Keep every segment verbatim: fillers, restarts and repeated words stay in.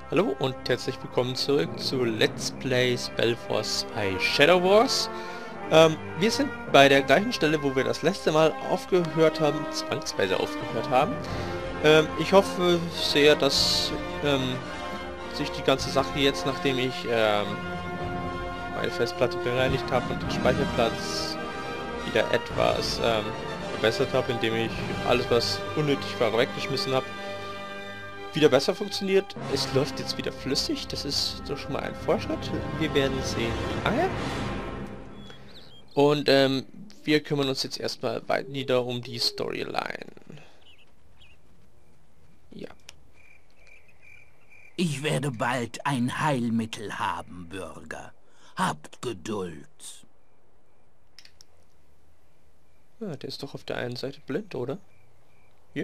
Hallo und herzlich willkommen zurück zu Let's Play Spellforce zwei Shadow Wars. Ähm, wir sind bei der gleichen Stelle, wo wir das letzte Mal aufgehört haben, zwangsweise aufgehört haben. Ähm, ich hoffe sehr, dass ähm, sich die ganze Sache jetzt, nachdem ich ähm, meine Festplatte bereinigt habe und den Speicherplatz wieder etwas ähm, verbessert habe, indem ich alles, was unnötig war, weggeschmissen habe, wieder besser funktioniert. Es läuft jetzt wieder flüssig. Das ist doch schon mal ein Fortschritt. Wir werden sehen, wie lange. Und ähm, wir kümmern uns jetzt erstmal weiter um die Storyline. Ja. Ich werde bald ein Heilmittel haben, Bürger. Habt Geduld. Ja, der ist doch auf der einen Seite blind, oder? Hier?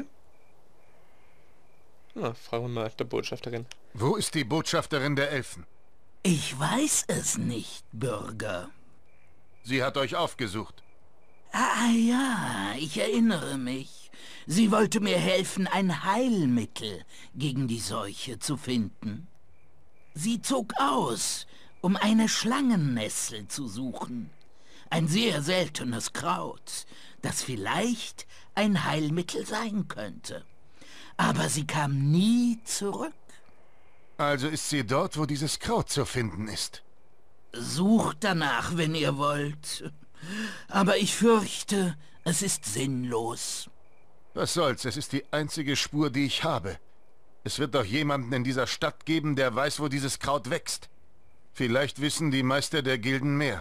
Na, fragen wir mal der Botschafterin. Wo ist die Botschafterin der Elfen? Ich weiß es nicht, Bürger. Sie hat euch aufgesucht. Ah ja, ich erinnere mich. Sie wollte mir helfen, ein Heilmittel gegen die Seuche zu finden. Sie zog aus, um eine Schlangennessel zu suchen. Ein sehr seltenes Kraut, das vielleicht ein Heilmittel sein könnte. Aber sie kam nie zurück. Also ist sie dort, wo dieses Kraut zu finden ist. Sucht danach, wenn ihr wollt. Aber ich fürchte, es ist sinnlos. Was soll's, es ist die einzige Spur, die ich habe. Es wird doch jemanden in dieser Stadt geben, der weiß, wo dieses Kraut wächst. Vielleicht wissen die Meister der Gilden mehr.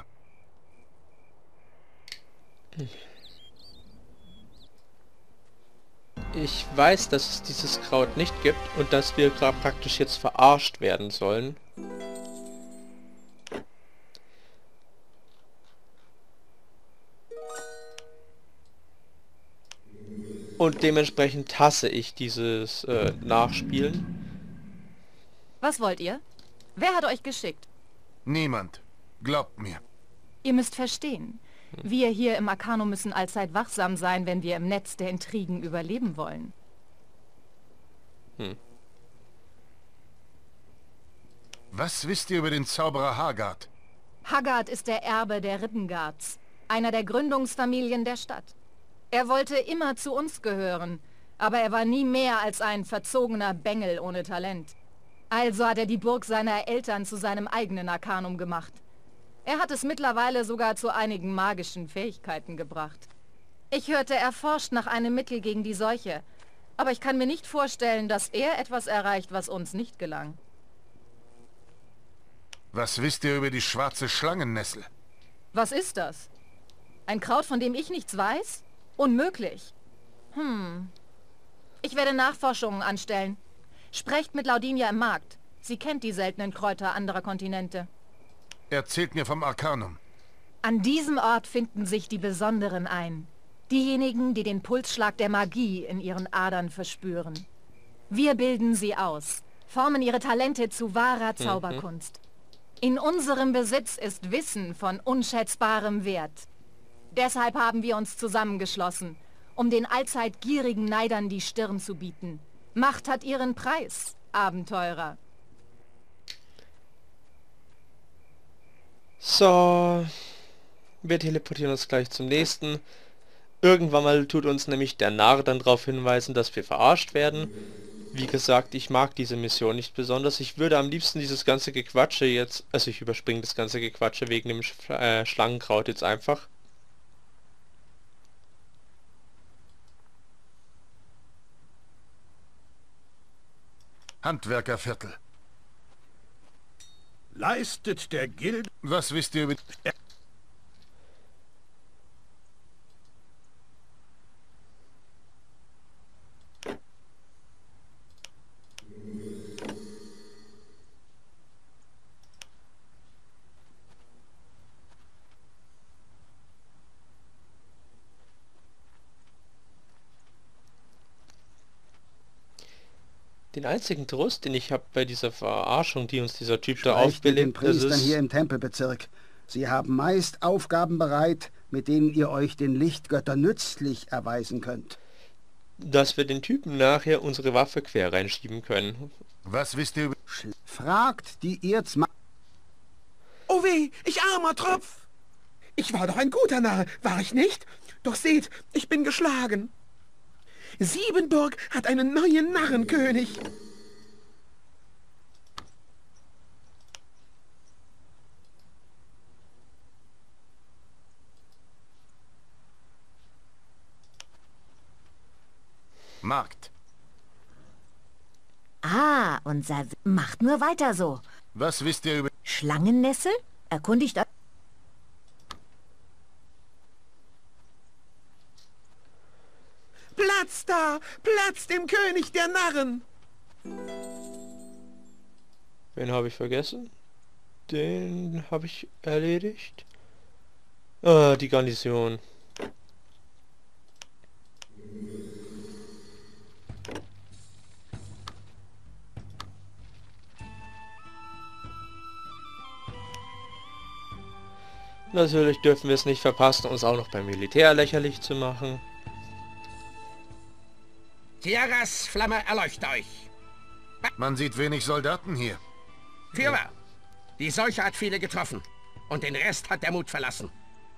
Ich weiß, dass es dieses Kraut nicht gibt und dass wir gerade praktisch jetzt verarscht werden sollen. Und dementsprechend hasse ich dieses äh, Nachspielen. Was wollt ihr? Wer hat euch geschickt? Niemand. Glaubt mir. Ihr müsst verstehen. Wir hier im Arcanum müssen allzeit wachsam sein, wenn wir im Netz der Intrigen überleben wollen. Hm. Was wisst ihr über den Zauberer Haggard? Haggard ist der Erbe der Rippengards, einer der Gründungsfamilien der Stadt. Er wollte immer zu uns gehören, aber er war nie mehr als ein verzogener Bengel ohne Talent. Also hat er die Burg seiner Eltern zu seinem eigenen Arcanum gemacht. Er hat es mittlerweile sogar zu einigen magischen Fähigkeiten gebracht. Ich hörte, er forscht nach einem Mittel gegen die Seuche, aber ich kann mir nicht vorstellen, dass er etwas erreicht, was uns nicht gelang. Was wisst ihr über die schwarze Schlangennessel? Was ist das? Ein Kraut, von dem ich nichts weiß? Unmöglich. Hm. Ich werde Nachforschungen anstellen. Sprecht mit Laudinia im Markt. Sie kennt die seltenen Kräuter anderer Kontinente. Erzählt mir vom Arcanum. An diesem Ort finden sich die Besonderen ein. Diejenigen, die den Pulsschlag der Magie in ihren Adern verspüren. Wir bilden sie aus, formen ihre Talente zu wahrer Zauberkunst. In unserem Besitz ist Wissen von unschätzbarem Wert. Deshalb haben wir uns zusammengeschlossen, um den allzeit gierigen Neidern die Stirn zu bieten. Macht hat ihren Preis, Abenteurer. So, wir teleportieren uns gleich zum nächsten. Irgendwann mal tut uns nämlich der Narr dann darauf hinweisen, dass wir verarscht werden. Wie gesagt, ich mag diese Mission nicht besonders. Ich würde am liebsten dieses ganze Gequatsche jetzt, also ich überspringe das ganze Gequatsche wegen dem Sch äh, Schlangenkraut jetzt einfach. Handwerkerviertel. Leistet der Gilde... Was wisst ihr über... Den einzigen Trost, den ich habe bei dieser Verarschung, die uns dieser Typ da Sprecht mit den aufbelebt, das Priestern hier ist... im Tempelbezirk. Sie haben meist Aufgaben bereit, mit denen ihr euch den Lichtgöttern nützlich erweisen könnt. dass wir den Typen nachher unsere Waffe quer reinschieben können. Was wisst ihr über... Fragt die Erzma... Oh weh, ich armer Tropf! Ich war doch ein guter Narr, war ich nicht? Doch seht, ich bin geschlagen. Siebenburg hat einen neuen Narrenkönig. Markt. Ah, unser... Macht nur weiter so. Was wisst ihr über... Schlangennessel? Erkundigt euch... Platz da! Platz dem König der Narren! Wen habe ich vergessen? Den habe ich erledigt. Ah, die Garnison. Natürlich dürfen wir es nicht verpassen, uns auch noch beim Militär lächerlich zu machen. Tiaras Flamme erleuchte euch. Man sieht wenig Soldaten hier. Führer, die Seuche hat viele getroffen. Und den Rest hat der Mut verlassen.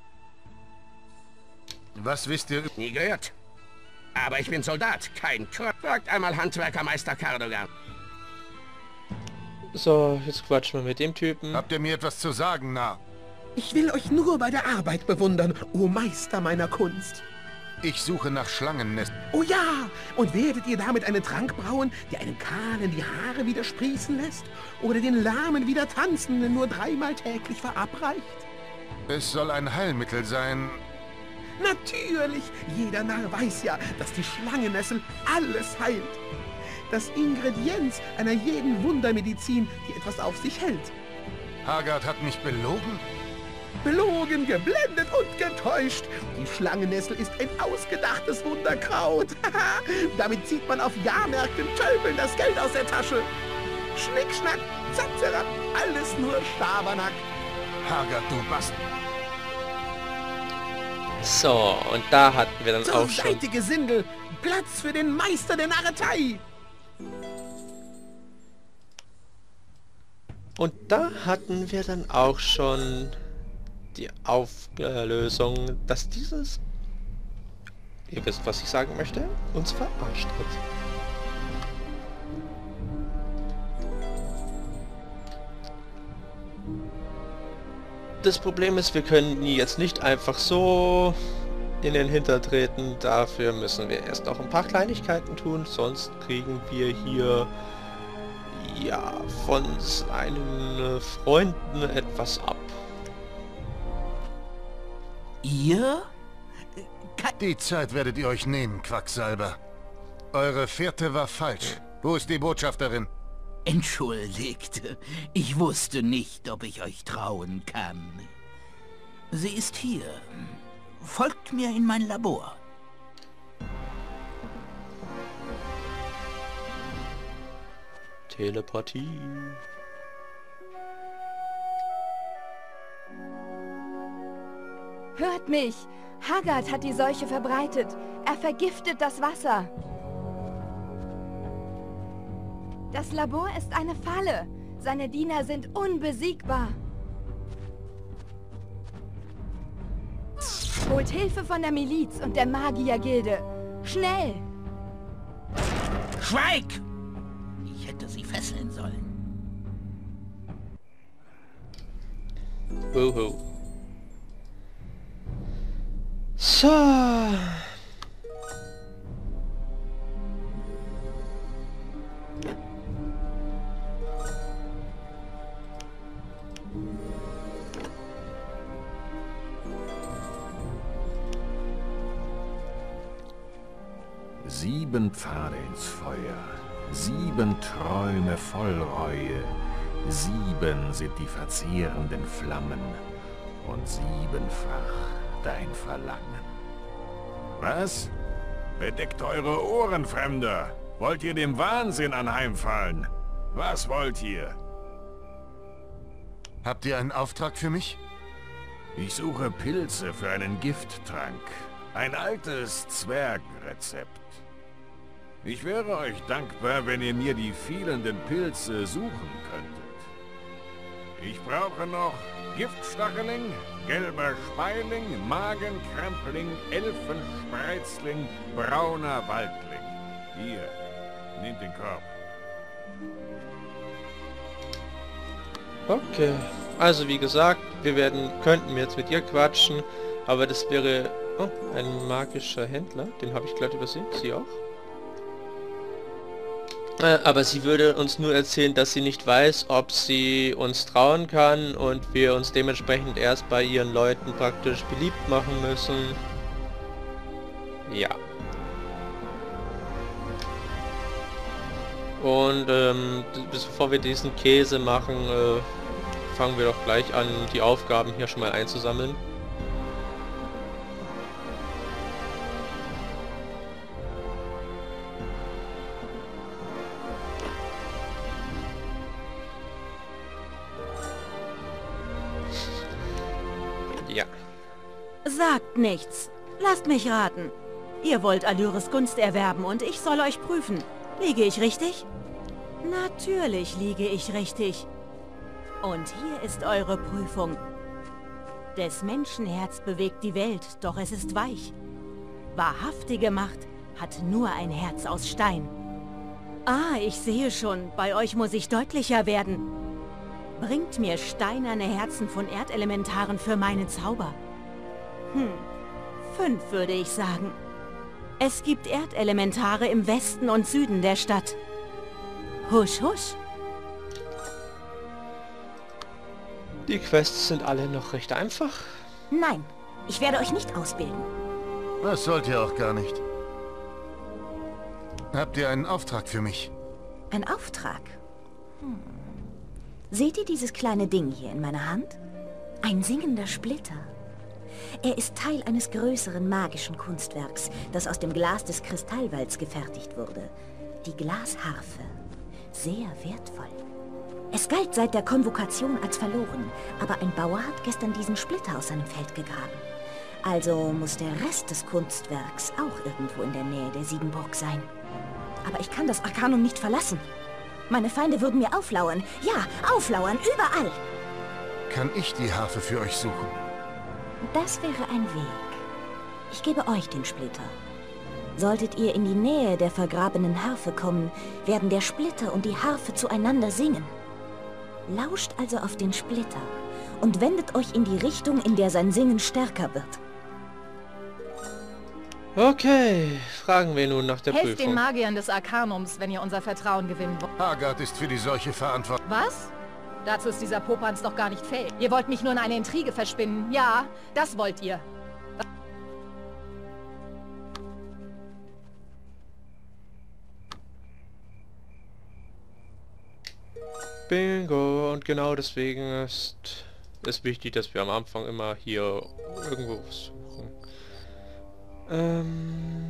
Was wisst ihr... Nie gehört. Aber ich bin Soldat, kein Kröp. Fragt einmal Handwerkermeister Cardogan. So, jetzt quatschen wir mit dem Typen. Habt ihr mir etwas zu sagen, Narr? Ich will euch nur bei der Arbeit bewundern, o Meister meiner Kunst. Ich suche nach Schlangennest. Oh ja! Und werdet ihr damit einen Trank brauen, der einem Kahlen die Haare wieder sprießen lässt? Oder den Lahmen wieder Tanzenden nur dreimal täglich verabreicht? Es soll ein Heilmittel sein. Natürlich! Jeder Narr weiß ja, dass die Schlangennessel alles heilt. Das Ingredienz einer jeden Wundermedizin, die etwas auf sich hält. Hagard hat mich belogen? Belogen, geblendet und getäuscht. Die Schlangennessel ist ein ausgedachtes Wunderkraut. Damit zieht man auf Jahrmärkten Tölpeln das Geld aus der Tasche. Schnick, schnack, zatzerab, alles nur Schabernack. Hagard, du Bast... So, und da hatten wir dann Zur auch schon... Seite, Gesindel! Platz für den Meister der Narretei! Und da hatten wir dann auch schon die Auflösung, dass dieses, ihr wisst, was ich sagen möchte, uns verarscht hat. Das Problem ist, wir können die jetzt nicht einfach so in den Hintern treten. Dafür müssen wir erst noch ein paar Kleinigkeiten tun, sonst kriegen wir hier ja von seinen Freunden etwas ab. Ihr? Die Zeit werdet ihr euch nehmen, Quacksalber. Eure Fährte war falsch. Wo ist die Botschafterin? Entschuldigt, ich wusste nicht, ob ich euch trauen kann. Sie ist hier. Folgt mir in mein Labor. Telepathie. Hört mich! Hagard hat die Seuche verbreitet. Er vergiftet das Wasser. Das Labor ist eine Falle. Seine Diener sind unbesiegbar. Holt Hilfe von der Miliz und der Magiergilde. Schnell! Schweig! Ich hätte sie fesseln sollen. Uhu. So. Sieben Pfade ins Feuer, sieben Träume voll Reue, sieben sind die verzehrenden Flammen und siebenfach dein Verlangen. Was? Bedeckt eure Ohren, Fremder! Wollt ihr dem Wahnsinn anheimfallen? Was wollt ihr? Habt ihr einen Auftrag für mich? Ich suche Pilze für einen Gifttrank. Ein altes Zwergenrezept. Ich wäre euch dankbar, wenn ihr mir die fehlenden Pilze suchen könntet. Ich brauche noch Giftstachling, gelber Speiling, Magenkrempling, Elfenspreizling, brauner Waldling. Hier, nehmt den Korb. Okay, also wie gesagt, wir werden könnten jetzt mit ihr quatschen, aber das wäre oh, ein magischer Händler, den habe ich glatt übersehen, sie auch. Äh, aber sie würde uns nur erzählen, dass sie nicht weiß, ob sie uns trauen kann und wir uns dementsprechend erst bei ihren Leuten praktisch beliebt machen müssen. Ja. Und ähm, bevor wir diesen Käse machen, äh, fangen wir doch gleich an, die Aufgaben hier schon mal einzusammeln. Ja. Sagt nichts. Lasst mich raten. Ihr wollt Allures Gunst erwerben und ich soll euch prüfen. Liege ich richtig? Natürlich liege ich richtig. Und hier ist eure Prüfung. Des Menschen Herz bewegt die Welt, doch es ist weich. Wahrhaftige Macht hat nur ein Herz aus Stein. Ah, ich sehe schon, bei euch muss ich deutlicher werden. Bringt mir steinerne Herzen von Erdelementaren für meine Zauber. Hm, fünf würde ich sagen. Es gibt Erdelementare im Westen und Süden der Stadt. Husch, husch. Die Quests sind alle noch recht einfach. Nein, ich werde euch nicht ausbilden. Das sollt ihr auch gar nicht. Habt ihr einen Auftrag für mich? Ein Auftrag? Hm. Seht ihr dieses kleine Ding hier in meiner Hand? Ein singender Splitter. Er ist Teil eines größeren magischen Kunstwerks, das aus dem Glas des Kristallwalds gefertigt wurde. Die Glasharfe. Sehr wertvoll. Es galt seit der Konvokation als verloren, aber ein Bauer hat gestern diesen Splitter aus seinem Feld gegraben. Also muss der Rest des Kunstwerks auch irgendwo in der Nähe der Siebenburg sein. Aber ich kann das Arkanum nicht verlassen. Meine Feinde würden mir auflauern. Ja, auflauern, überall. Kann ich die Harfe für euch suchen? Das wäre ein Weg. Ich gebe euch den Splitter. Solltet ihr in die Nähe der vergrabenen Harfe kommen, werden der Splitter und die Harfe zueinander singen. Lauscht also auf den Splitter und wendet euch in die Richtung, in der sein Singen stärker wird. Okay, fragen wir nun nach der Helft Prüfung. den Magiern des Arkanums, wenn ihr unser Vertrauen gewinnen wollt. Hagard ist für die Seuche verantwortlich. Was? Dazu ist dieser Popanz doch gar nicht fähig. Ihr wollt mich nur in eine Intrige verspinnen. Ja, das wollt ihr. Bingo, und genau deswegen ist es wichtig, dass wir am Anfang immer hier irgendwo suchen. Ähm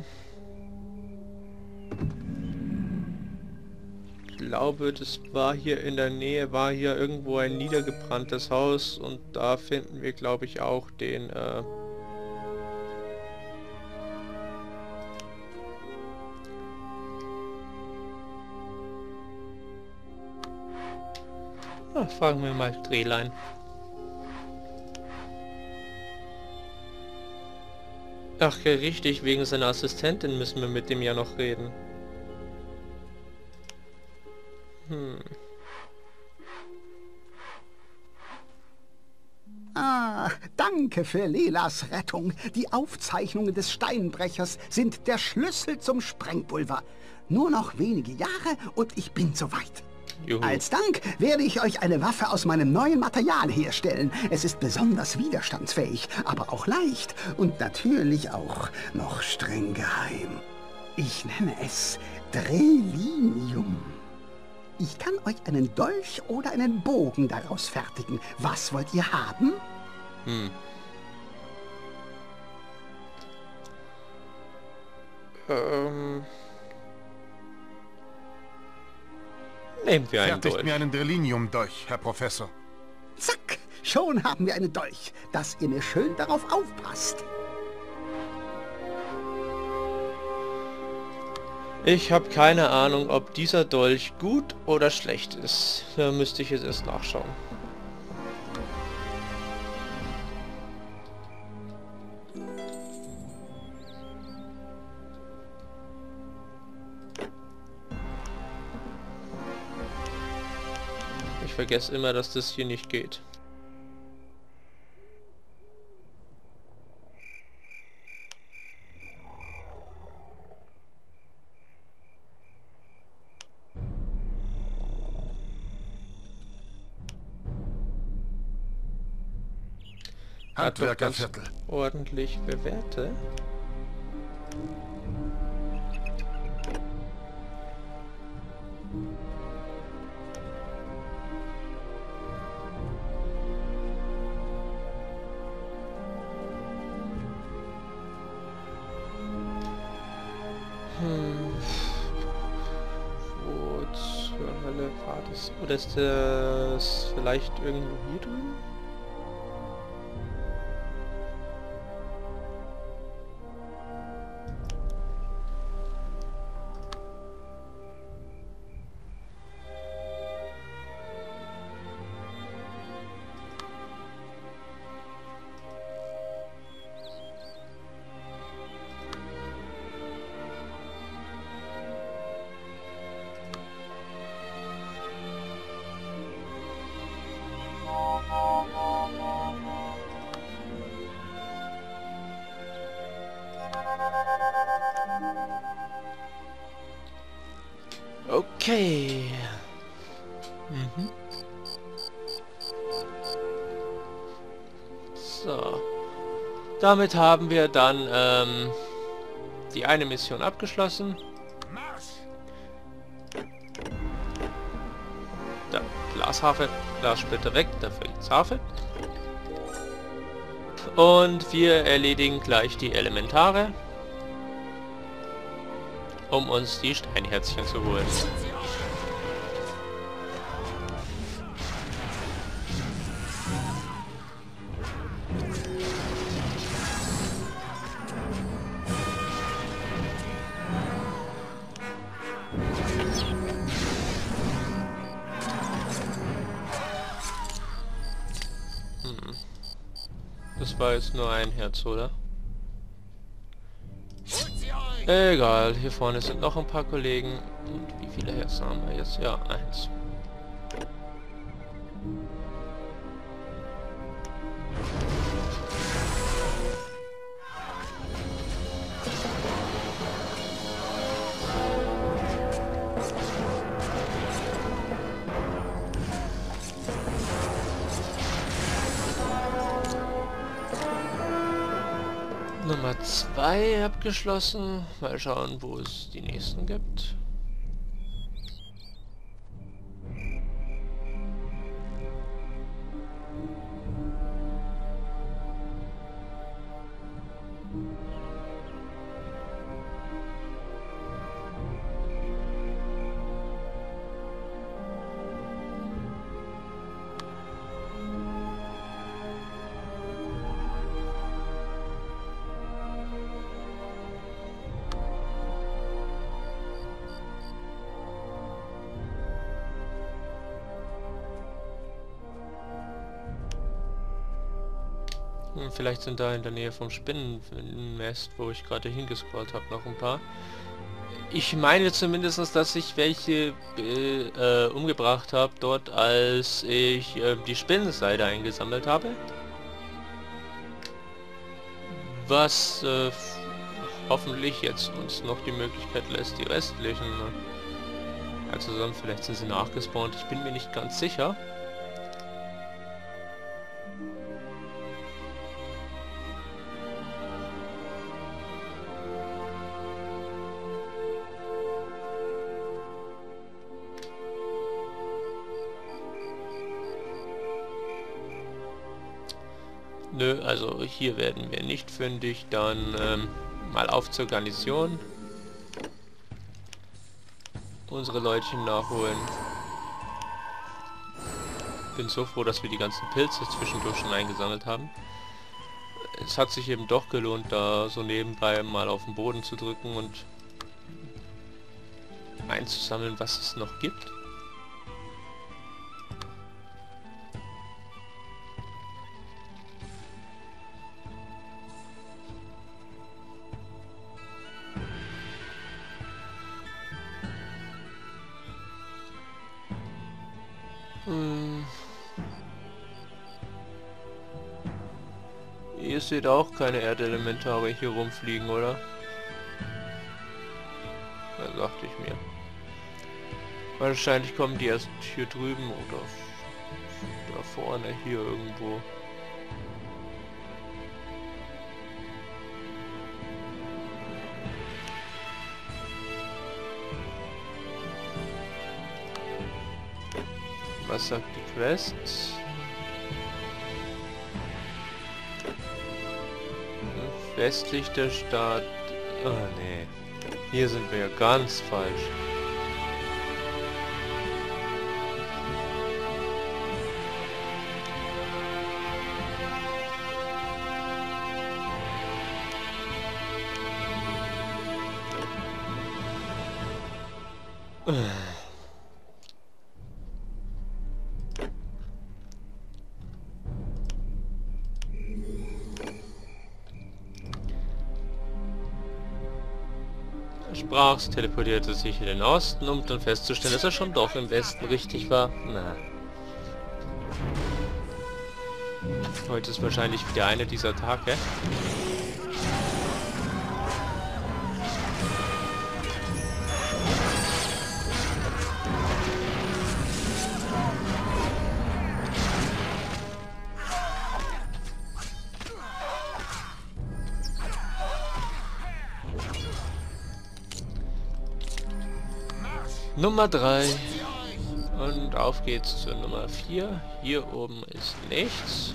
ich glaube, das war hier in der Nähe, war hier irgendwo ein niedergebranntes Haus und da finden wir, glaube ich, auch den äh ah, fragen wir mal Drehlein. Ach ja, richtig, wegen seiner Assistentin müssen wir mit dem ja noch reden. Hm. Ah, danke für Lelas Rettung. Die Aufzeichnungen des Steinbrechers sind der Schlüssel zum Sprengpulver. Nur noch wenige Jahre und ich bin soweit. Juhu. Als Dank werde ich euch eine Waffe aus meinem neuen Material herstellen. Es ist besonders widerstandsfähig, aber auch leicht und natürlich auch noch streng geheim. Ich nenne es Drelinium. Ich kann euch einen Dolch oder einen Bogen daraus fertigen. Was wollt ihr haben? Hm. Ähm... Nehmen wir einen Fertigt Dolch. mir einen Drelinium-Dolch, Herr Professor. Zack, schon haben wir einen Dolch, dass ihr mir schön darauf aufpasst. Ich habe keine Ahnung, ob dieser Dolch gut oder schlecht ist. Da müsste ich jetzt erst nachschauen. Ich vergesse immer, dass das hier nicht geht. Handwerkerviertel. Ordentlich bewährte. Hm. Wo zur Hölle war das? Oder ist das vielleicht irgendwo hier drüben? Okay. Mhm. So. Damit haben wir dann ähm, die eine Mission abgeschlossen. Da, Glashafe, Glassplitter weg, dafür geht's Hafe. Und wir erledigen gleich die Elementare, um uns die Steinherzchen zu holen. Hm. Das war jetzt nur ein Herz, oder? Egal, hier vorne sind noch ein paar Kollegen. Und wie viele Herzen haben wir jetzt? Ja, eins. Nummer zwei abgeschlossen. Mal schauen, wo es die nächsten gibt. Vielleicht sind da in der Nähe vom Spinnennest, wo ich gerade hingescrollt habe, noch ein paar. Ich meine zumindest, dass ich welche äh, umgebracht habe dort, als ich äh, die Spinnenseide eingesammelt habe. Was äh, hoffentlich jetzt uns noch die Möglichkeit lässt, die restlichen äh, zusammen. Vielleicht sind sie nachgespawnt, ich bin mir nicht ganz sicher. Nö, also hier werden wir nicht fündig, dann ähm, mal auf zur Garnison. Unsere Leutchen nachholen. Bin so froh, dass wir die ganzen Pilze zwischendurch schon eingesammelt haben. Es hat sich eben doch gelohnt, da so nebenbei mal auf den Boden zu drücken und einzusammeln, was es noch gibt. Hm. Ihr seht auch keine Erdelementare hier rumfliegen, oder? Da dachte ich mir. Wahrscheinlich kommen die erst hier drüben oder da vorne hier irgendwo. Was sagt die Quest? Westlich der Stadt. Ah, nee. Hier sind wir ja ganz falsch. Sprachs teleportierte sich in den Osten, um dann festzustellen, dass er schon doch im Westen richtig war. Na. Heute ist wahrscheinlich wieder einer dieser Tage. Nummer drei. Und auf geht's zur Nummer vier. Hier oben ist nichts.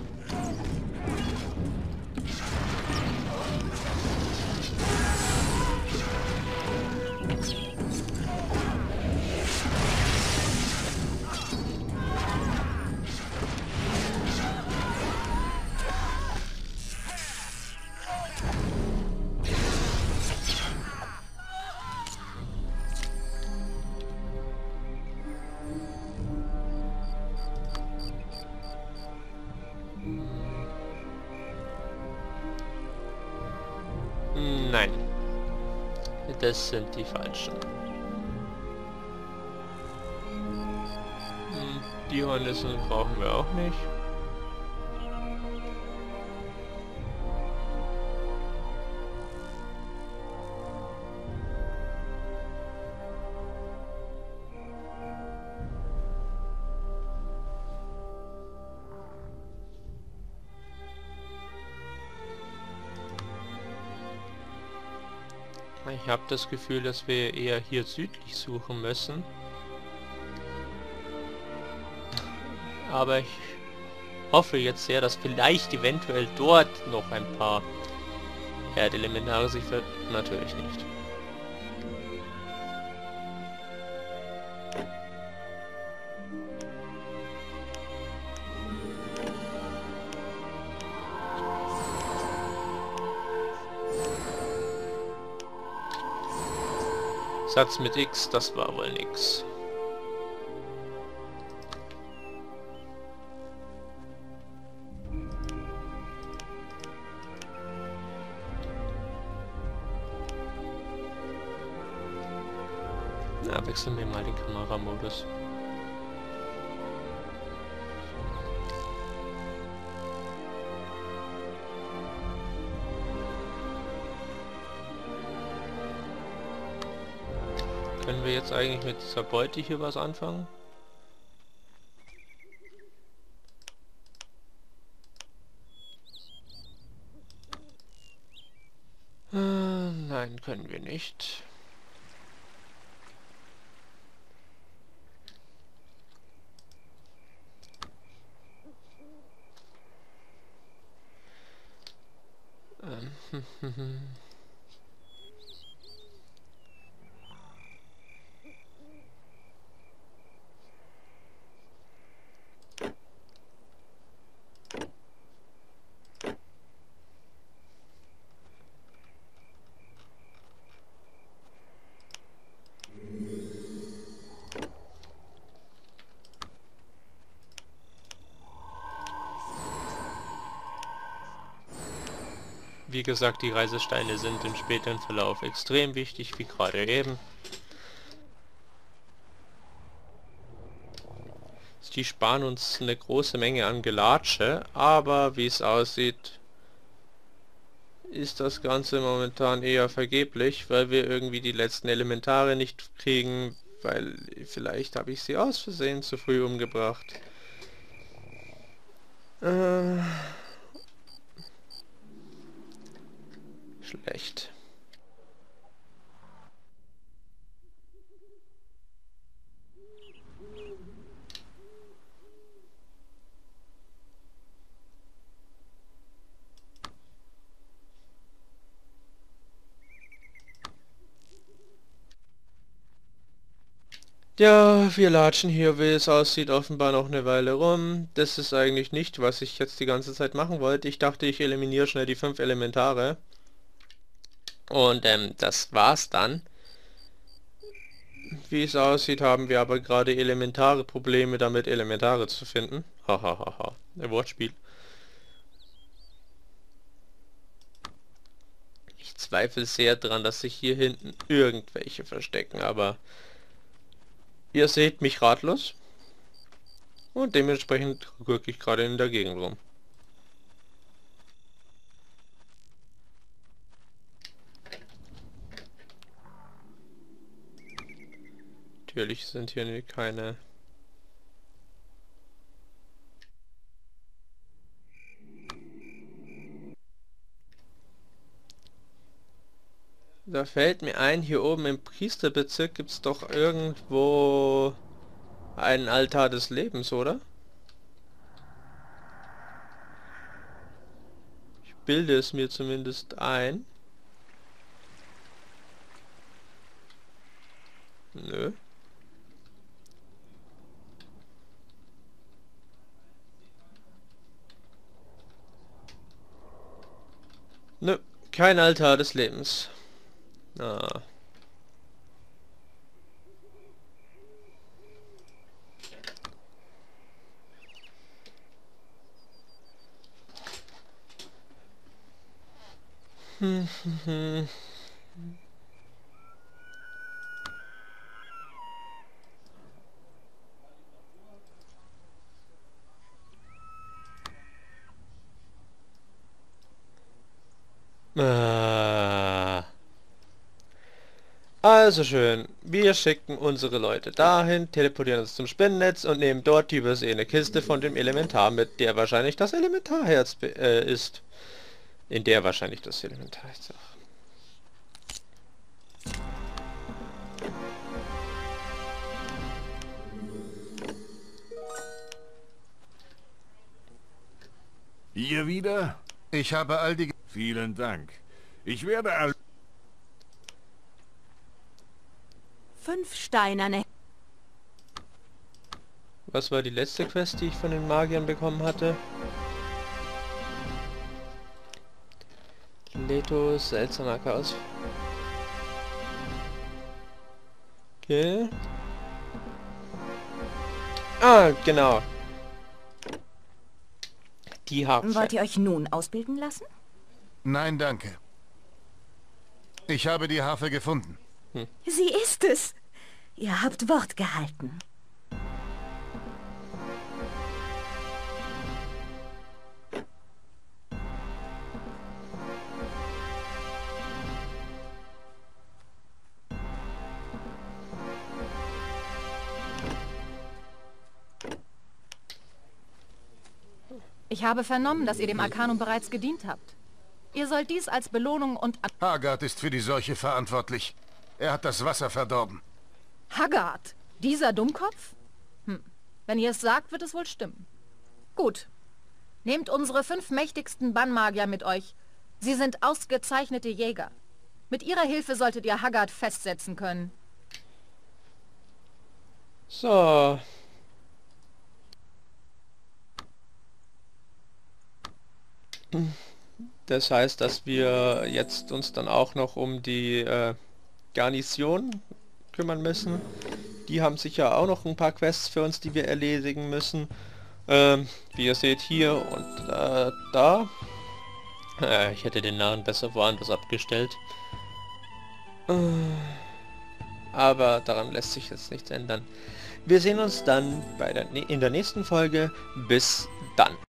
Nein. Das sind die falschen. Die Hornissen brauchen wir auch nicht. Ich habe das Gefühl, dass wir eher hier südlich suchen müssen. Aber ich hoffe jetzt sehr, dass vielleicht eventuell dort noch ein paar Erdelementare sich ver... Natürlich nicht. Satz mit X, das war wohl nix. Na, wechseln wir mal den Kameramodus. Können wir jetzt eigentlich mit dieser Beute hier was anfangen? Äh, nein, können wir nicht. Ähm, wie gesagt, die Reisesteine sind im späteren Verlauf extrem wichtig, wie gerade eben. Die sparen uns eine große Menge an Gelatsche, aber wie es aussieht, ist das Ganze momentan eher vergeblich, weil wir irgendwie die letzten Elementare nicht kriegen, weil vielleicht habe ich sie aus Versehen zu früh umgebracht. Äh, schlecht. Ja, wir latschen hier, wie es aussieht, offenbar noch eine Weile rum. Das ist eigentlich nicht, was ich jetzt die ganze Zeit machen wollte. Ich dachte, ich eliminiere schnell die fünf Elementare. Und ähm, das war's dann. Wie es aussieht, haben wir aber gerade elementare Probleme damit, Elementare zu finden. Hahaha, ein Wortspiel. Ich zweifle sehr dran, dass sich hier hinten irgendwelche verstecken, aber... Ihr seht mich ratlos und dementsprechend gucke ich gerade in der Gegend rum. Natürlich sind hier keine... Da fällt mir ein, hier oben im Priesterbezirk gibt es doch irgendwo einen Altar des Lebens, oder? Ich bilde es mir zumindest ein. Nö. Nö, kein Altar des Lebens. Ah. Hm, hm, hm. Ah. Also schön, wir schicken unsere Leute dahin, teleportieren uns zum Spinnennetz und nehmen dort die übersehene Kiste von dem Elementar mit, der wahrscheinlich das Elementarherz äh, ist. In der wahrscheinlich das Elementarherz ist. Ihr wieder? Ich habe all die... Vielen Dank. Ich werde all... Fünf steinerne... Was war die letzte Quest, die ich von den Magiern bekommen hatte? Leto, seltsamer Chaos. Okay. Ah, genau. Die Harfe. Wollt ihr euch nun ausbilden lassen? Nein, danke. Ich habe die Harfe gefunden. Hm. Sie ist es. Ihr habt Wort gehalten. Ich habe vernommen, dass ihr dem Arcanum bereits gedient habt. Ihr sollt dies als Belohnung und... Haggard ist für die Seuche verantwortlich. Er hat das Wasser verdorben. Haggard? Dieser Dummkopf? Hm. Wenn ihr es sagt, wird es wohl stimmen. Gut. Nehmt unsere fünf mächtigsten Bannmagier mit euch. Sie sind ausgezeichnete Jäger. Mit ihrer Hilfe solltet ihr Haggard festsetzen können. So... Das heißt, dass wir jetzt uns dann auch noch um die äh, Garnison kümmern müssen. Die haben sicher auch noch ein paar Quests für uns, die wir erledigen müssen. Ähm, wie ihr seht hier und äh, da Äh, ich hätte den Narren besser woanders abgestellt. Aber daran lässt sich jetzt nichts ändern. Wir sehen uns dann bei der, in der nächsten Folge. Bis dann.